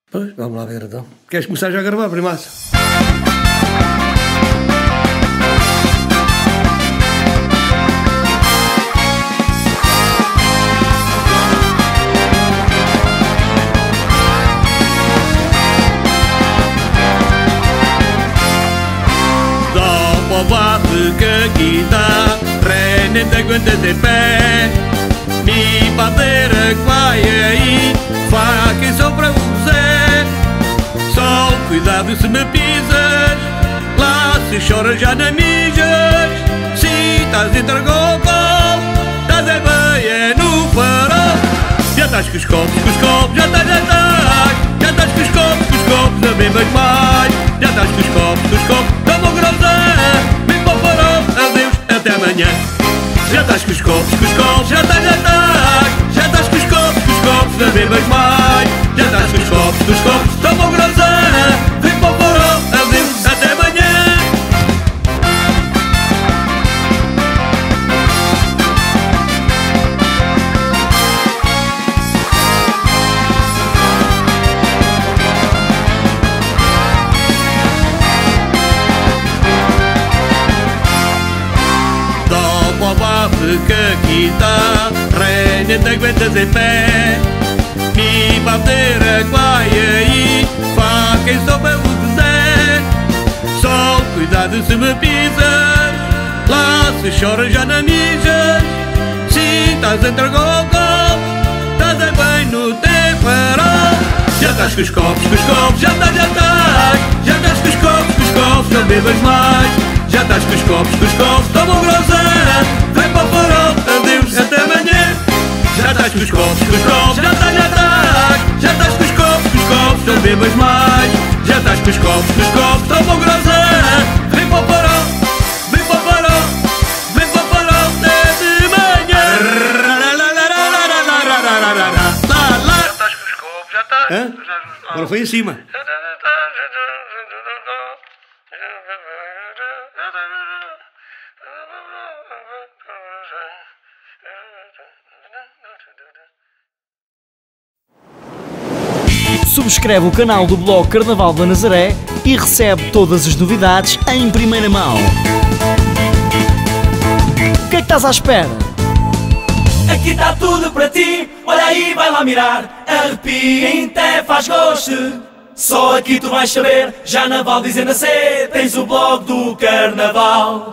Pois, vamos lá ver então. Queres começar já a gravar, primaço? Bate que aqui está, ré nem te aguentas em pé. Mi bateira que vai aí, faca e sopra o Zé. Só cuidado se me pisas, lá se chora já não mijas. Se estás entre o colo, estás é bem no farol. Já estás com os copos, já estás. Já estás com os copos, não bebas mais. Já estás com os copos, toma o groselha. Vem para o farol, adeus, até amanhã. Já estás com os copos, já estás. Já estás com os copos, não bebas mais. Já estás com os copos, toma o groselha. Vem para o farol, adeus, até amanhã. Que aqui está, ré, nem te aguentas em pé. Mi bateira que vai aí, faca e sopa o Zé. Só cuidado se me pisas, lá se chora já não mijas. Se estás entre o copo, estás é bem no teu farol. Já estás com os copos, já estás. Já estás com os copos, não bebas mais. Já estás com os copos, toma um groselha. Vem para o farol, adeus, até amanhã. Já estás com os copos, já estás. Já estás com os copos, não bebas mais. Já estás com os copos, toma um groselha. Vem para o farol, vem para o farol. Vem para o farol, até de manhã. Já estás com os copos, já estás. Hã? Agora foi em cima. Subscreve o canal do blog Carnaval da Nazaré e recebe todas as novidades em primeira mão. O que é que estás à espera? Aqui está tudo para ti, olha aí, vai lá mirar. Arrepia, até faz gosto. Só aqui tu vais saber, já na Val dizendo a C, tens o blog do Carnaval.